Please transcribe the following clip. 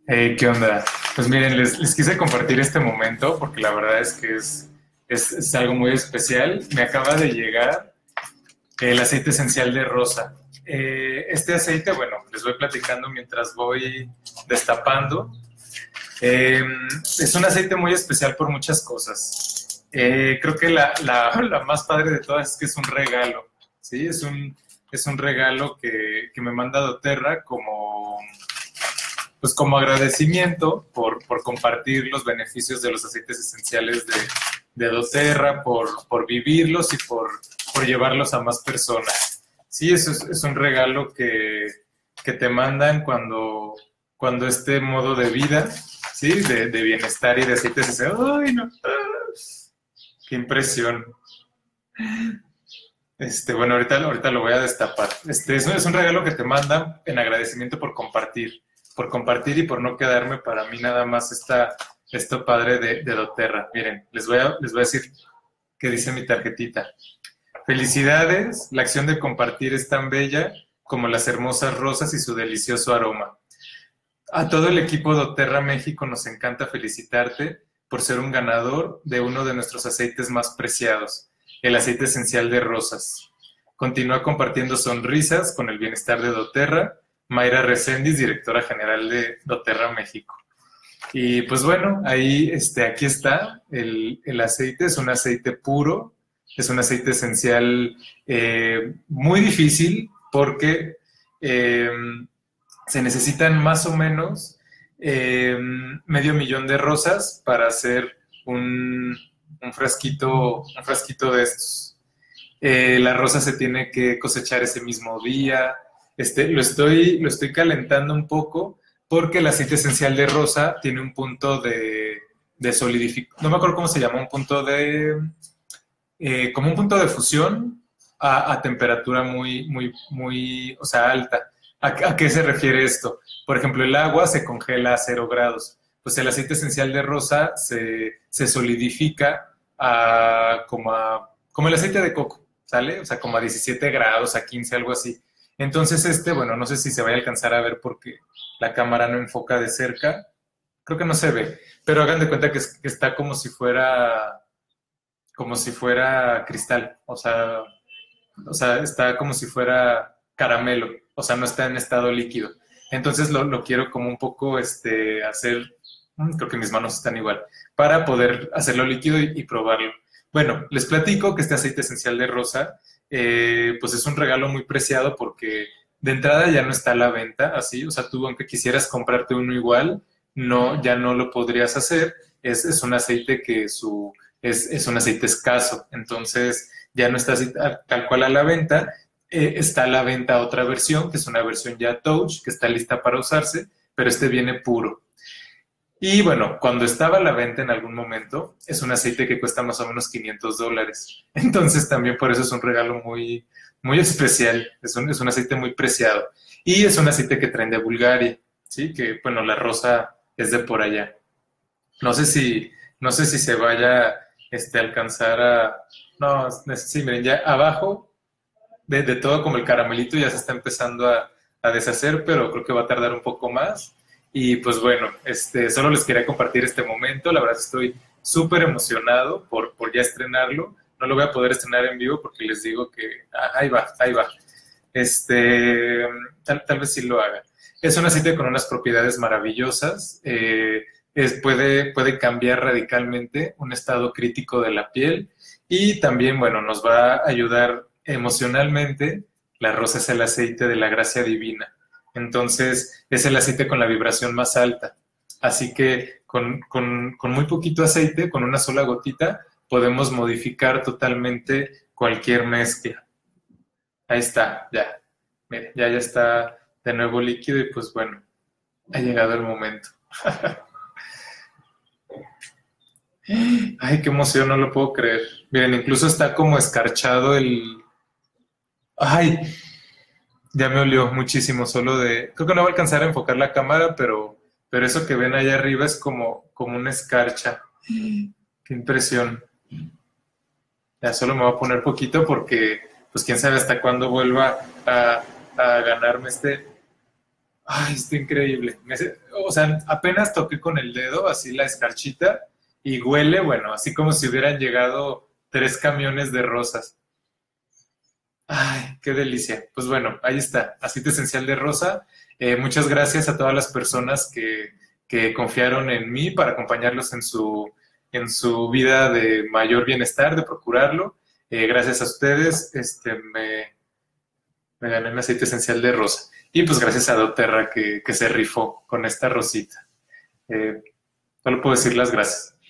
¿Qué onda? Pues miren, les quise compartir este momento porque la verdad es que es algo muy especial. Me acaba de llegar el aceite esencial de rosa. Este aceite, bueno, les voy platicando mientras voy destapando. Es un aceite muy especial por muchas cosas. Creo que la más padre de todas es que es un regalo, ¿sí? Es un regalo que me manda doTERRA pues como agradecimiento por compartir los beneficios de los aceites esenciales de doTERRA, por vivirlos y por llevarlos a más personas. Sí, es un regalo que te mandan cuando este modo de vida, ¿sí? De bienestar y de aceites esenciales. ¡Ay, no! ¡Qué impresión! Bueno, ahorita lo voy a destapar. Es un regalo que te mandan en agradecimiento por compartir y por no quedarme para mí nada más esto padre de doTERRA. Miren, les voy a decir qué dice mi tarjetita. Felicidades, la acción de compartir es tan bella como las hermosas rosas y su delicioso aroma. A todo el equipo doTERRA México nos encanta felicitarte por ser un ganador de uno de nuestros aceites más preciados, el aceite esencial de rosas. Continúa compartiendo sonrisas con el bienestar de doTERRA. Mayra Reséndiz, directora general de doTERRA México. Y pues bueno, ahí aquí está el aceite, es un aceite puro, es un aceite esencial muy difícil porque se necesitan más o menos medio millón de rosas para hacer un frasquito de estos. La rosa se tiene que cosechar ese mismo día. Lo estoy calentando un poco porque el aceite esencial de rosa tiene un punto de solidificación, no me acuerdo cómo se llama, como un punto de fusión a temperatura muy, muy, muy, o sea, alta. ¿A qué se refiere esto? Por ejemplo, el agua se congela a 0 grados. Pues el aceite esencial de rosa se solidifica como el aceite de coco, ¿sale? O sea, como a 17 grados, a 15, algo así. Entonces, bueno, no sé si se vaya a alcanzar a ver porque la cámara no enfoca de cerca. Creo que no se ve, pero hagan de cuenta que está como si fuera cristal, o sea, está como si fuera caramelo, o sea, no está en estado líquido. Entonces lo quiero como un poco hacer, creo que mis manos están igual, para poder hacerlo líquido y probarlo. Bueno, les platico que este aceite esencial de rosa, pues es un regalo muy preciado porque de entrada ya no está a la venta, así, o sea, tú aunque quisieras comprarte uno igual, no, ya no lo podrías hacer. Es un aceite es un aceite escaso, entonces ya no está así tal cual a la venta. Está a la venta otra versión, que es una versión ya touch, que está lista para usarse, pero viene puro. Y bueno, cuando estaba a la venta en algún momento, es un aceite que cuesta más o menos $500. Entonces también por eso es un regalo muy, muy especial. Es un aceite muy preciado. Y es un aceite que traen de Bulgaria, ¿sí? Que, bueno, la rosa es de por allá. No sé si se vaya a alcanzar a... No, sí, miren, ya abajo de todo como el caramelito ya se está empezando a deshacer, pero creo que va a tardar un poco más. Y pues bueno, solo les quería compartir este momento. La verdad estoy súper emocionado por ya estrenarlo. No lo voy a poder estrenar en vivo porque les digo que ahí va, ahí va. Tal vez sí lo haga. Es un aceite con unas propiedades maravillosas. Puede cambiar radicalmente un estado crítico de la piel y también, bueno, nos va a ayudar emocionalmente. La rosa es el aceite de la gracia divina. Entonces, es el aceite con la vibración más alta. Así que con muy poquito aceite, con una sola gotita, podemos modificar totalmente cualquier mezcla. Ahí está, ya. Mire, ya está de nuevo líquido y pues bueno, ha llegado el momento. Ay, qué emoción, no lo puedo creer. Miren, incluso está como escarchado el... Ay, ya me olió muchísimo, solo de... Creo que no va a alcanzar a enfocar la cámara, pero eso que ven allá arriba es como una escarcha. Qué impresión. Ya solo me voy a poner poquito porque, pues quién sabe hasta cuándo vuelva a ganarme Ay, está increíble. O sea, apenas toqué con el dedo, así la escarchita, y huele, bueno, así como si hubieran llegado 3 camiones de rosas. Ay, qué delicia. Pues bueno, ahí está, aceite esencial de rosa. Muchas gracias a todas las personas que confiaron en mí para acompañarlos en su vida de mayor bienestar, de procurarlo. Gracias a ustedes, me gané mi aceite esencial de rosa. Y pues gracias a doTERRA que se rifó con esta rosita. Eh, Solo puedo decir las gracias.